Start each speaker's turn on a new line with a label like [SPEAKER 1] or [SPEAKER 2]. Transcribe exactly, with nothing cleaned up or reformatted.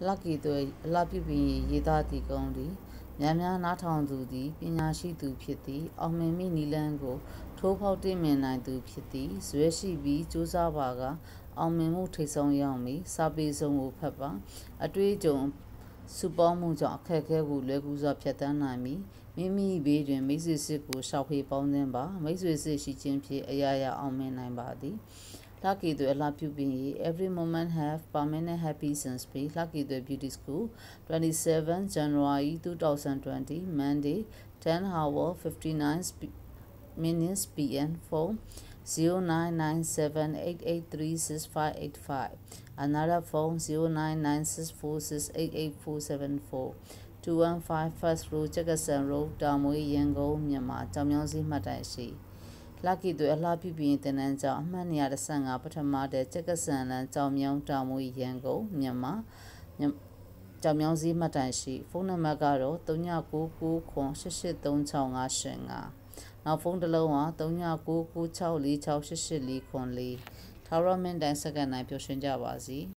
[SPEAKER 1] lucky တွေအလှပြုပြီးရေးသားသည့်ကုန်းသည်များများနားထောင်သူသည်ပညာရှိသူဖြစ်သည်အောင်မြင်မိနည်းလမ်းကိုထိုးဖောက်တွေ့မြင်နိုင်သူဖြစ်သည်ဇွဲရှိပြီးကြိုးစားပါကအောင်မြင်မှုထိပ်ဆုံးရောက်မည်စာပေစုံကိုဖတ်ပါအတွေ့အကြုံစုပေါင်းမှုကြောင့်အခက်အခဲကိုလွယ်ကူစွာဖြတ်သန်းနိုင်မည်မိမိဘေးတွင်မိတ်ဆွေစစ်ကိုရှောက်ဖေးပေါင်းသင်းပါမိတ်ဆွေစစ်ရှိခြင်းဖြင့်အရာရာအောင်မြင်နိုင်ပါသည်Lucky တွေအလှပြုပြီး every moment have permanent happy since be Lucky တွေ beauty school twenty-seventh January twenty twenty Monday ten hour fifty-nine minutes p m phone zero nine nine seven eight eight three six five eight five another phone zero nine nine six four six eight eight four seven four two one five First Road Jackson Road တောင်မွေးရန်ကုန်မြန်မာကြောင်မြောင်းစည်းမှတ်တိုင်ရှိLucky တွေအလှပြုပြီးတင်နန်းကျောင်းအမှတ်one fifty-fiveပထမတဲ့ကျက်ကဆန်လန်ကြောင်မြောင်းတောင်မွေရန်ကုန်မြန်မာကြောင်မြောင်းစည်းမှတ်တိုင်ရှိဖုန်းနံပါတ်ကတော့three nine nine nine eight eight three six five eight fiveနောက်ဖုန်းတစ်လုံးကthree nine nine nine six four six eight eight four fourထာဝရမင်းတိုင်းစက္ကန့်တိုင်းပျော်ရွှင်ကြပါစေ